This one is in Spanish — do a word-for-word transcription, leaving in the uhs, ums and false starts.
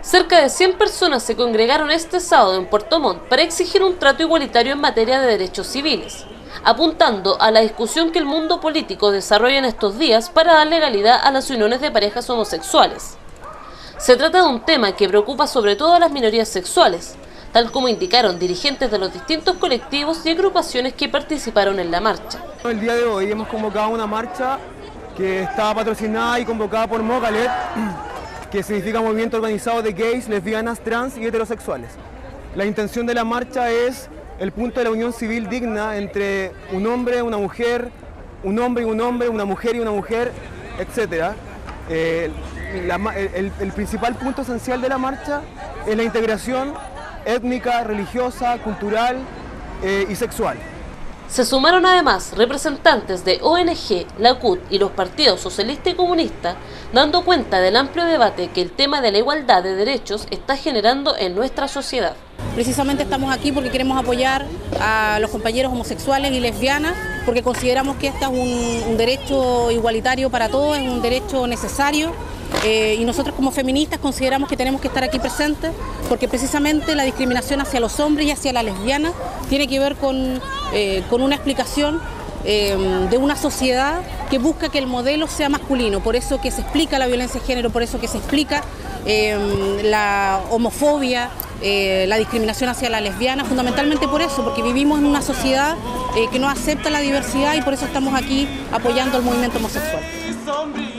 Cerca de cien personas se congregaron este sábado en Puerto Montt para exigir un trato igualitario en materia de derechos civiles, apuntando a la discusión que el mundo político desarrolla en estos días para dar legalidad a las uniones de parejas homosexuales. Se trata de un tema que preocupa sobre todo a las minorías sexuales, tal como indicaron dirigentes de los distintos colectivos y agrupaciones que participaron en la marcha. El día de hoy hemos convocado una marcha que está patrocinada y convocada por Mogalet, que significa Movimiento Organizado de Gays, Lesbianas, Trans y Heterosexuales. La intención de la marcha es el punto de la unión civil digna entre un hombre, una mujer, un hombre y un hombre, una mujer y una mujer, etcétera. Eh, la, el, el principal punto esencial de la marcha es la integración étnica, religiosa, cultural eh, y sexual. Se sumaron además representantes de O N G, la C U T y los partidos socialista y comunista, dando cuenta del amplio debate que el tema de la igualdad de derechos está generando en nuestra sociedad. Precisamente estamos aquí porque queremos apoyar a los compañeros homosexuales y lesbianas, porque consideramos que este es un, un derecho igualitario para todos, es un derecho necesario. Eh, y nosotros como feministas consideramos que tenemos que estar aquí presentes porque precisamente la discriminación hacia los hombres y hacia las lesbianas tiene que ver con, eh, con una explicación eh, de una sociedad que busca que el modelo sea masculino, por eso que se explica la violencia de género, por eso que se explica eh, la homofobia, eh, la discriminación hacia las lesbianas, fundamentalmente por eso, porque vivimos en una sociedad eh, que no acepta la diversidad y por eso estamos aquí apoyando al movimiento homosexual.